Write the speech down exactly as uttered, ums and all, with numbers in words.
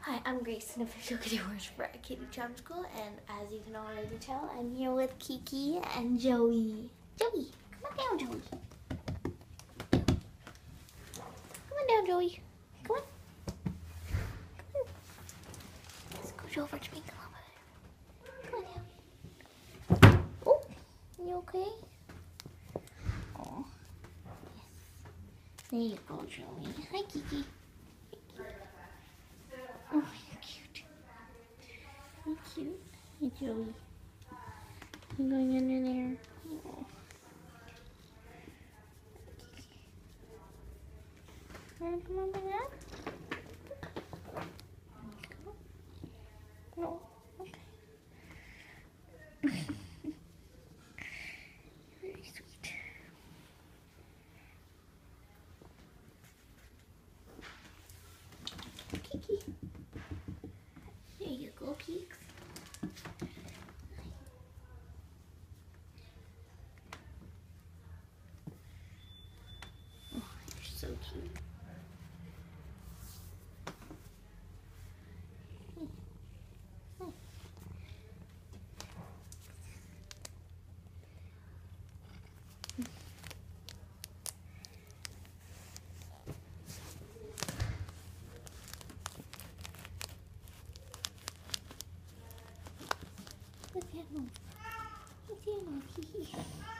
Hi, I'm Grace, an official kitty horse for Kitty Charm School, and as you can already tell, I'm here with Kiki and Joey. Joey, come on down, Joey. Come on down, Joey. Come on. Come on. Let's go over to me. Come on. Come on down. Oh, you okay? Oh, yes. There you go, Joey. Hi, Kiki. Oh, you're cute. You're cute. Hey, Joey. You going under there? Oh. Wanna come over there? No. Okay. Very sweet. Kiki. There you go, Keeks. Oh, you're so cute. What's that one? What's that one?